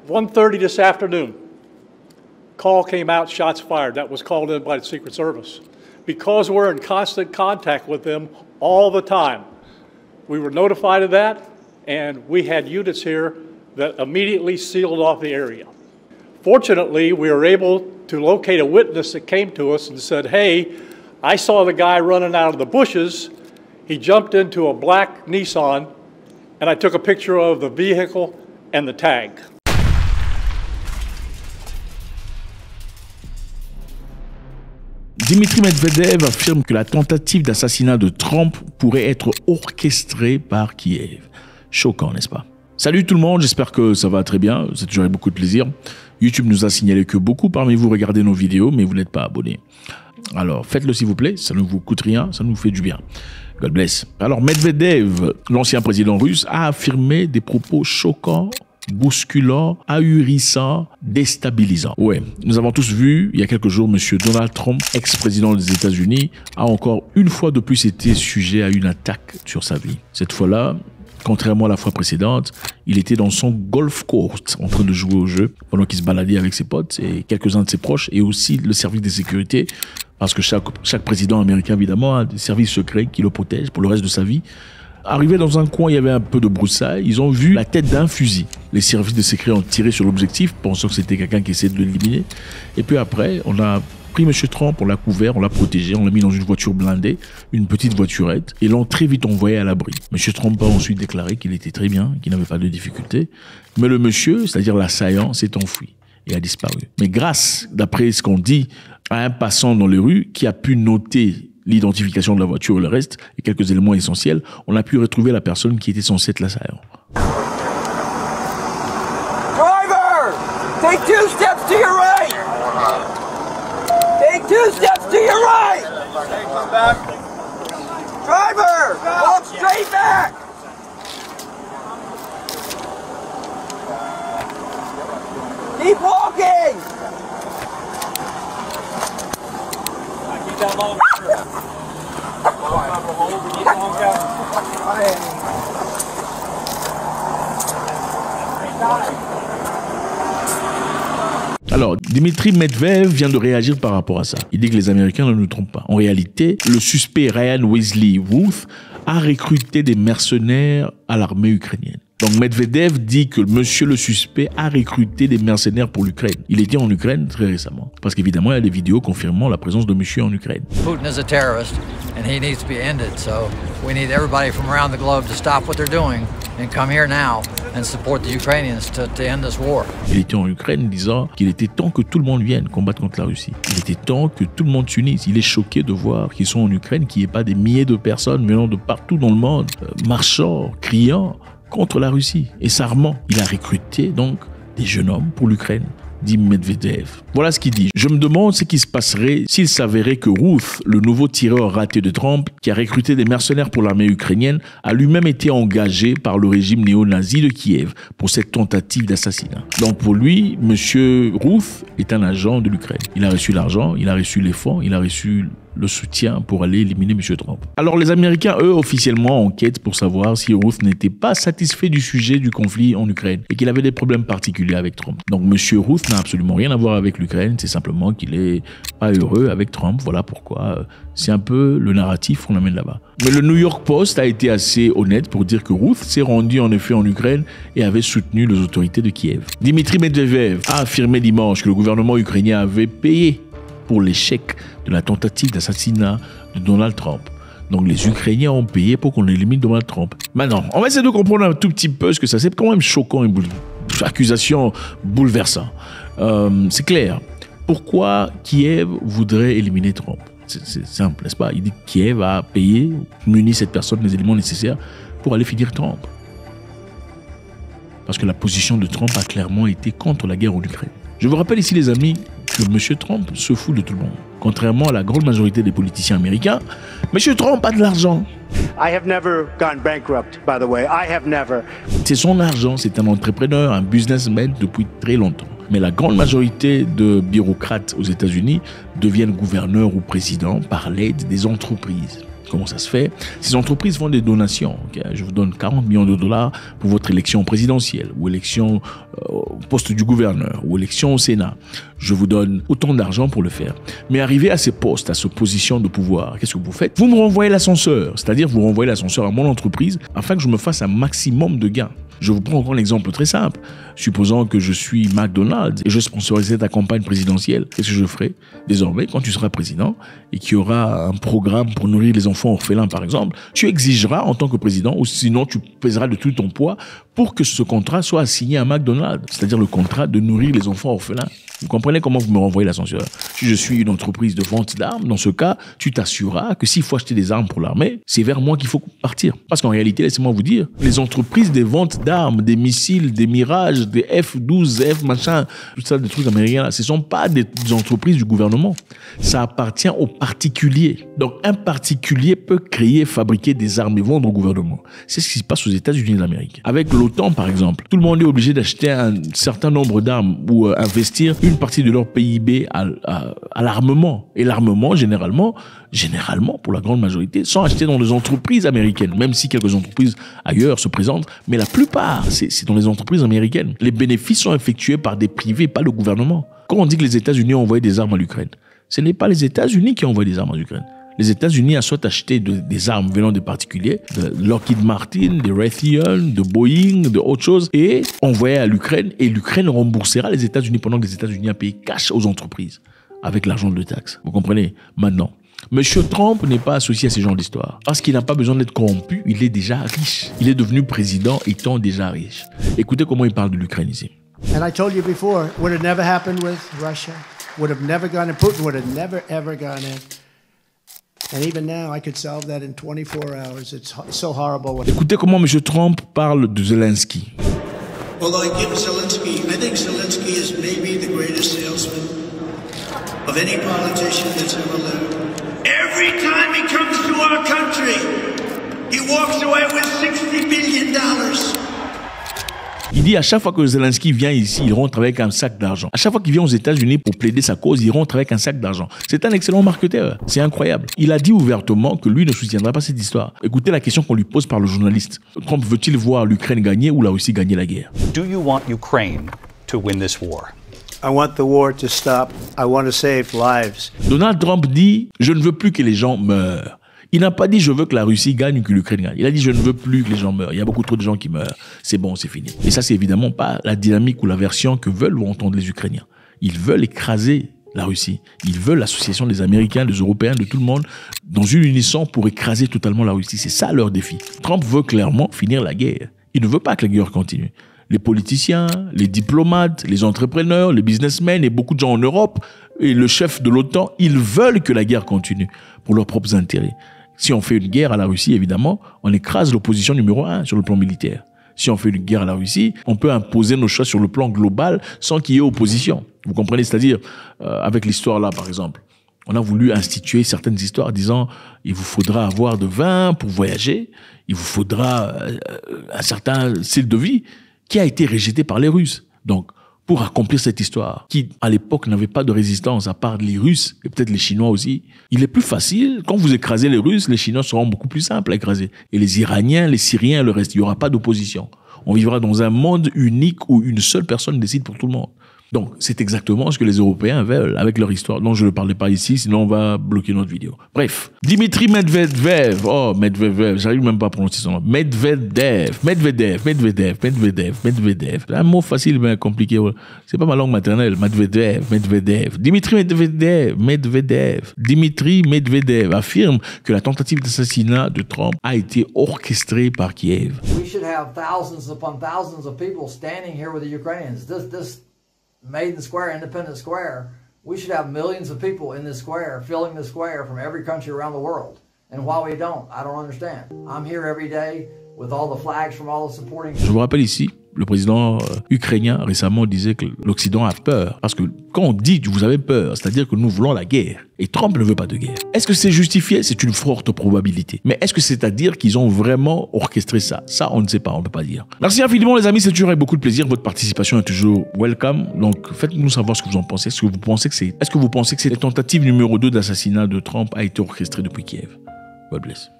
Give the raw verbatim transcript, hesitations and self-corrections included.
one thirty this afternoon, call came out, shots fired. That was called in by the Secret Service. Because we're in constant contact with them all the time, we were notified of that, and we had units here that immediately sealed off the area. Fortunately, we were able to locate a witness that came to us and said, hey, I saw the guy running out of the bushes. He jumped into a black Nissan, and I took a picture of the vehicle and the tag. Dimitri Medvedev affirme que la tentative d'assassinat de Trump pourrait être orchestrée par Kiev. Choquant, n'est-ce pas? Salut tout le monde, j'espère que ça va très bien, c'est toujours avec beaucoup de plaisir. YouTube nous a signalé que beaucoup parmi vous regardez nos vidéos, mais vous n'êtes pas abonnés. Alors faites-le s'il vous plaît, ça ne vous coûte rien, ça nous fait du bien. God bless. Alors Medvedev, l'ancien président russe, a affirmé des propos choquants, bousculant, ahurissant, déstabilisant. Ouais, nous avons tous vu, il y a quelques jours, M. Donald Trump, ex-président des États-Unis, a encore une fois de plus été sujet à une attaque sur sa vie. Cette fois-là, contrairement à la fois précédente, il était dans son golf court en train de jouer au jeu pendant qu'il se baladait avec ses potes et quelques-uns de ses proches et aussi le service de sécurité parce que chaque, chaque président américain évidemment a des services secrets qui le protègent pour le reste de sa vie. Arrivé dans un coin, il y avait un peu de broussailles. Ils ont vu la tête d'un fusil. Les services de sécurité ont tiré sur l'objectif, pensant que c'était quelqu'un qui essayait de l'éliminer. Et puis après, on a pris M. Trump, on l'a couvert, on l'a protégé, on l'a mis dans une voiture blindée, une petite voiturette, et l'ont très vite envoyé à l'abri. M. Trump a ensuite déclaré qu'il était très bien, qu'il n'avait pas de difficultés. Mais le monsieur, c'est-à-dire l'assaillant, s'est enfui et a disparu. Mais grâce, d'après ce qu'on dit, à un passant dans les rues qui a pu noter l'identification de la voiture et le reste, et quelques éléments essentiels, on a pu retrouver la personne qui était censée être l'assaillant. Driver! Take two steps to your right! Take two steps to your right! Come back. Driver! Walk straight back! Keep walking! Keep that long. Alors, Dimitri Medvedev vient de réagir par rapport à ça. Il dit que les Américains ne nous trompent pas. En réalité, le suspect Ryan Wesley Ruth a recruté des mercenaires à l'armée ukrainienne. Donc Medvedev dit que monsieur le suspect a recruté des mercenaires pour l'Ukraine. Il était en Ukraine très récemment. Parce qu'évidemment, il y a des vidéos confirmant la présence de monsieur en Ukraine. Putin is a terrorist and he needs to be ended. So we need everybody from around the globe to stop what they're doing and come here now and support the Ukrainians to, to end this war. Il était en Ukraine disant qu'il était temps que tout le monde vienne combattre contre la Russie. Il était temps que tout le monde s'unisse. Il est choqué de voir qu'ils sont en Ukraine, qu'il n'y ait pas des milliers de personnes venant de partout dans le monde, euh, marchant, criant contre la Russie et s'armant. Il a recruté donc des jeunes hommes pour l'Ukraine, dit Medvedev. Voilà ce qu'il dit. Je me demande ce qui se passerait s'il s'avérait que Ruth, le nouveau tireur raté de Trump, qui a recruté des mercenaires pour l'armée ukrainienne, a lui-même été engagé par le régime néo-nazi de Kiev pour cette tentative d'assassinat. Donc pour lui, monsieur Ruth est un agent de l'Ukraine. Il a reçu l'argent, il a reçu les fonds, il a reçu le soutien pour aller éliminer M. Trump. Alors les Américains, eux, officiellement enquêtent pour savoir si Ruth n'était pas satisfait du sujet du conflit en Ukraine et qu'il avait des problèmes particuliers avec Trump. Donc M. Ruth n'a absolument rien à voir avec l'Ukraine, c'est simplement qu'il est pas heureux avec Trump, voilà pourquoi. C'est un peu le narratif qu'on amène là-bas. Mais le New York Post a été assez honnête pour dire que Ruth s'est rendu en effet en Ukraine et avait soutenu les autorités de Kiev. Dimitri Medvedev a affirmé dimanche que le gouvernement ukrainien avait payé pour l'échec de la tentative d'assassinat de Donald Trump. Donc les Ukrainiens ont payé pour qu'on élimine Donald Trump. Maintenant, on va essayer de comprendre un tout petit peu ce que ça c'est. Quand même choquant, une accusation bouleversante. Euh, c'est clair. Pourquoi Kiev voudrait éliminer Trump? C'est simple, n'est-ce pas? Il dit que Kiev a payé, muni cette personne des éléments nécessaires pour aller finir Trump. Parce que la position de Trump a clairement été contre la guerre en Ukraine. Je vous rappelle ici, les amis, que M. Trump se fout de tout le monde. Contrairement à la grande majorité des politiciens américains, M. Trump a de l'argent. I have never gone bankrupt, by the way. I have never. C'est son argent, c'est un entrepreneur, un businessman depuis très longtemps. Mais la grande majorité de bureaucrates aux États-Unis deviennent gouverneurs ou présidents par l'aide des entreprises. Comment ça se fait? Ces entreprises font des donations. Okay? Je vous donne quarante millions de dollars pour votre élection présidentielle ou élection euh, au poste du gouverneur ou élection au Sénat. Je vous donne autant d'argent pour le faire. Mais arrivé à ces postes, à ces positions de pouvoir, qu'est-ce que vous faites? Vous me renvoyez l'ascenseur, c'est-à-dire vous renvoyez l'ascenseur à mon entreprise afin que je me fasse un maximum de gains. Je vous prends encore un exemple très simple. Supposons que je suis McDonald's et je sponsorisais ta campagne présidentielle. Qu'est-ce que je ferai? Désormais, quand tu seras président et qu'il y aura un programme pour nourrir les enfants orphelins, par exemple, tu exigeras en tant que président, ou sinon tu pèseras de tout ton poids pour que ce contrat soit assigné à McDonald's, c'est-à-dire le contrat de nourrir les enfants orphelins. Vous comprenez comment vous me renvoyez l'ascenseur? Si je suis une entreprise de vente d'armes, dans ce cas, tu t'assureras que s'il faut acheter des armes pour l'armée, c'est vers moi qu'il faut partir. Parce qu'en réalité, laissez-moi vous dire, les entreprises des ventes d'armes, des missiles, des Mirage, des F douze, F machin, tout ça, des trucs américains, là, ce ne sont pas des entreprises du gouvernement. Ça appartient aux particuliers. Donc, un particulier peut créer, fabriquer des armes et vendre au gouvernement. C'est ce qui se passe aux États-Unis d'Amérique. Avec l'OTAN, par exemple, tout le monde est obligé d'acheter un certain nombre d'armes ou euh, investir une partie de leur P I B à, à, à l'armement. Et l'armement, généralement, généralement, pour la grande majorité, sont achetés dans les entreprises américaines, même si quelques entreprises ailleurs se présentent, mais la plupart, c'est, c'est dans les entreprises américaines. Les bénéfices sont effectués par des privés, pas le gouvernement. Quand on dit que les États-Unis ont envoyé des armes à l'Ukraine, ce n'est pas les États-Unis qui ont envoyé des armes à l'Ukraine. Les États-Unis ont soit acheté de, des armes venant des particuliers, de Lockheed Martin, de Raytheon, de Boeing, de autre chose, et envoyé à l'Ukraine, et l'Ukraine remboursera les États-Unis pendant que les États-Unis ont payé cash aux entreprises avec l'argent de taxes. Vous comprenez? Maintenant, Monsieur Trump n'est pas associé à ce genre d'histoire. Parce qu'il n'a pas besoin d'être corrompu, il est déjà riche. Il est devenu président étant déjà riche. Écoutez comment il parle de l'Ukraine ici. And I told you before, would have never happened with Russia. Would have never gone in. Putin would have never ever gone in. And even now, I could solve that in twenty-four hours. It's so horrible. Écoutez comment M. Trump parle de Zelensky. Although I give Zelensky, I think Zelensky is maybe the greatest salesman of any politician that's ever lived. Every time he comes to our country, he walks away with sixty billion dollars. Il dit à chaque fois que Zelensky vient ici, il rentre avec un sac d'argent. À chaque fois qu'il vient aux États-Unis pour plaider sa cause, il rentre avec un sac d'argent. C'est un excellent marketeur. C'est incroyable. Il a dit ouvertement que lui ne soutiendra pas cette histoire. Écoutez la question qu'on lui pose par le journaliste. Trump veut-il voir l'Ukraine gagner ou la Russie gagner la guerre? Do you want Ukraine to win this war? I want the war to stop. I want to save lives. Donald Trump dit « Je ne veux plus que les gens meurent ». Il n'a pas dit « je veux que la Russie gagne ou que l'Ukraine gagne ». Il a dit « je ne veux plus que les gens meurent ». Il y a beaucoup trop de gens qui meurent. C'est bon, c'est fini. Et ça, c'est évidemment pas la dynamique ou la version que veulent entendre les Ukrainiens. Ils veulent écraser la Russie. Ils veulent l'association des Américains, des Européens, de tout le monde dans une unisson pour écraser totalement la Russie. C'est ça leur défi. Trump veut clairement finir la guerre. Il ne veut pas que la guerre continue. Les politiciens, les diplomates, les entrepreneurs, les businessmen et beaucoup de gens en Europe et le chef de l'OTAN, ils veulent que la guerre continue pour leurs propres intérêts. Si on fait une guerre à la Russie, évidemment, on écrase l'opposition numéro un sur le plan militaire. Si on fait une guerre à la Russie, on peut imposer nos choix sur le plan global sans qu'il y ait opposition. Vous comprenez? C'est-à-dire, euh, avec l'histoire là, par exemple, on a voulu instituer certaines histoires disant il vous faudra avoir de vin pour voyager, il vous faudra euh, un certain style de vie qui a été rejeté par les Russes. Donc, pour accomplir cette histoire, qui à l'époque n'avait pas de résistance à part les Russes et peut-être les Chinois aussi, il est plus facile, quand vous écrasez les Russes, les Chinois seront beaucoup plus simples à écraser. Et les Iraniens, les Syriens, le reste, il n'y aura pas d'opposition. On vivra dans un monde unique où une seule personne décide pour tout le monde. Donc, c'est exactement ce que les Européens veulent avec leur histoire. Non, je ne parlais pas ici, sinon on va bloquer notre vidéo. Bref, Dimitri Medvedev, oh, Medvedev, j'arrive même pas à prononcer son nom. Medvedev, Medvedev, Medvedev, Medvedev, Medvedev. Un mot facile mais compliqué. C'est pas ma langue maternelle. Medvedev, Medvedev. Dimitri Medvedev, Medvedev. Dimitri Medvedev affirme que la tentative d'assassinat de Trump a été orchestrée par Kiev. We should have thousands upon thousands of people standing here with the Ukrainians. This, this Maiden Square, Independence Square, we should have millions of people in this square, filling the square from every country around the world. And why we don't, I don't understand. I'm here every day with all the flags from all the supporting... Je vous rappelle ici, le président euh, ukrainien récemment disait que l'Occident a peur. Parce que quand on dit que vous avez peur, c'est-à-dire que nous voulons la guerre. Et Trump ne veut pas de guerre. Est-ce que c'est justifié? C'est une forte probabilité. Mais est-ce que c'est-à-dire qu'ils ont vraiment orchestré ça? Ça, on ne sait pas, on ne peut pas dire. Merci infiniment les amis, c'est toujours avec beaucoup de plaisir. Votre participation est toujours welcome. Donc faites-nous savoir ce que vous en pensez. Est-ce que vous pensez que c'est, est-ce que vous pensez que cette tentative numéro deux d'assassinat de Trump a été orchestrée depuis Kiev? God bless.